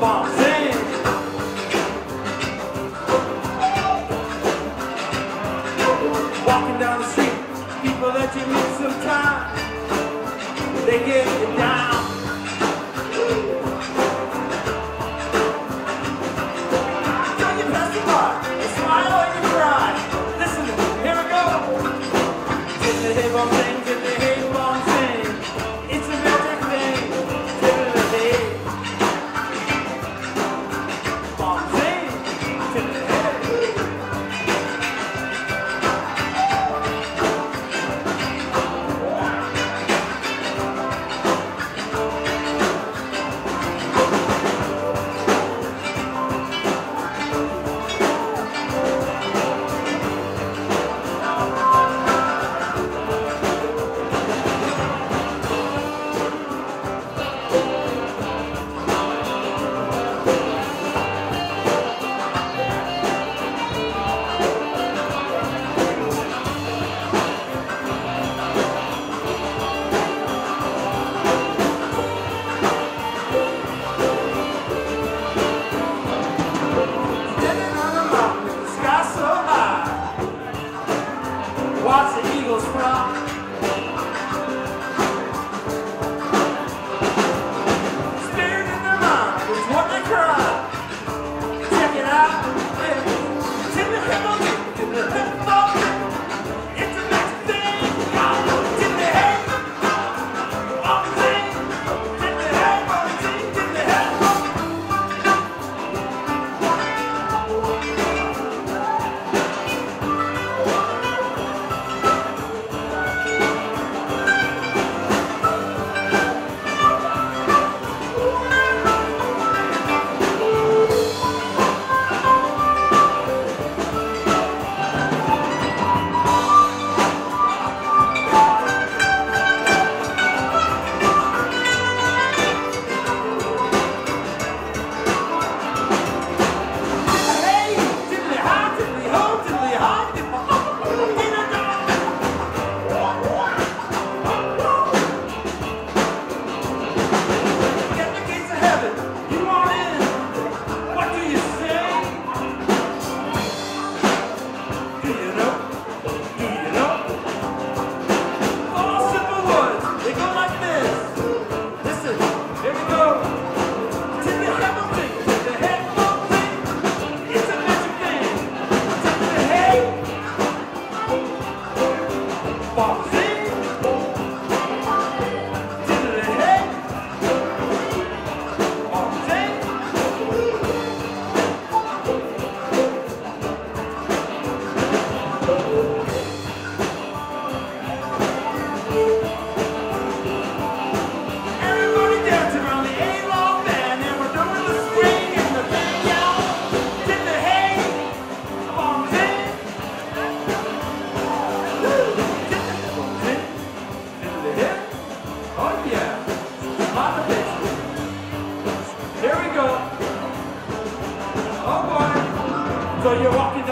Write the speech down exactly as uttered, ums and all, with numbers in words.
Bong Zing. Walking down the street, people that you meet sometimes, they get you down. So you pass the bar, you smile or you cry. Listen, here we go. Tidley Hey Bong Zing, Tidley Hey Bong Zing. It's a magic thing. Tidley Hey Bong Zing, Tidley Hey. Watch the eagles fly. Spirit in their mind is what they cry. Check it out. Tidley Hey Bong Zing, Tidley Hey Bong Zing. It's a magic thing. Tidley Hey Bong Zing, Tidley Hey Bong Zing, Tidley Hey Bong Zing. Everybody dancing around the Aloft band, and we're doing the Sring and the thing, y'all. Tidley Hey Bong Zing. Tidley Hey Bong Zing. Tidley Hey. Oh yeah. Lot of faces. Here we go. Oh boy. So you're walking